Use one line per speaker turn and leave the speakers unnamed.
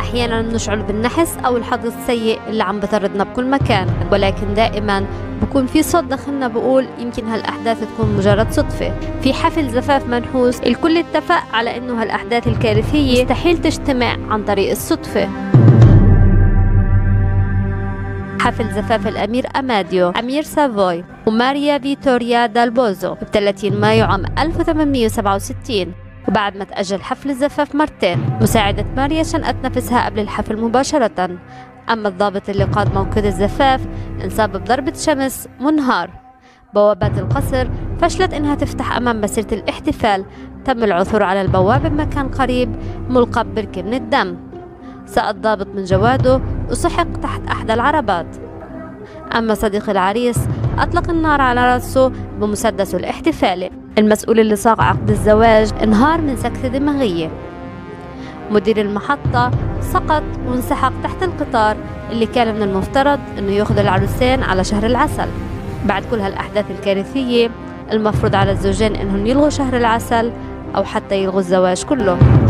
أحيانا نشعر بالنحس أو الحظ السيء اللي عم بطاردنا بكل مكان، ولكن دائما بكون في صوت داخلنا بقول يمكن هالأحداث تكون مجرد صدفة. في حفل زفاف منحوس الكل اتفق على إنه هالأحداث الكارثية مستحيل تجتمع عن طريق الصدفة. حفل زفاف الأمير أماديو أمير سافوي وماريا فيتوريا دالبوزو ب 30 مايو عام 1867. وبعد ما تأجل حفل الزفاف مرتين، مساعدة ماريا شنقت نفسها قبل الحفل مباشرة. أما الضابط اللي قاد موكب الزفاف انصاب بضربة شمس منهار. بوابات القصر فشلت إنها تفتح أمام مسيرة الاحتفال. تم العثور على البوابة بمكان قريب ملقى ببركة من الدم. سقط ضابط من جواده وسحق تحت أحدى العربات. أما صديق العريس أطلق النار على رأسه بمسدسه الاحتفالي. المسؤول اللي صاغ عقد الزواج انهار من سكتة دماغية. مدير المحطة سقط وانسحق تحت القطار اللي كان من المفترض انه ياخذ العروسين على شهر العسل. بعد كل هالأحداث الكارثية المفروض على الزوجين انهم يلغوا شهر العسل او حتى يلغوا الزواج كله.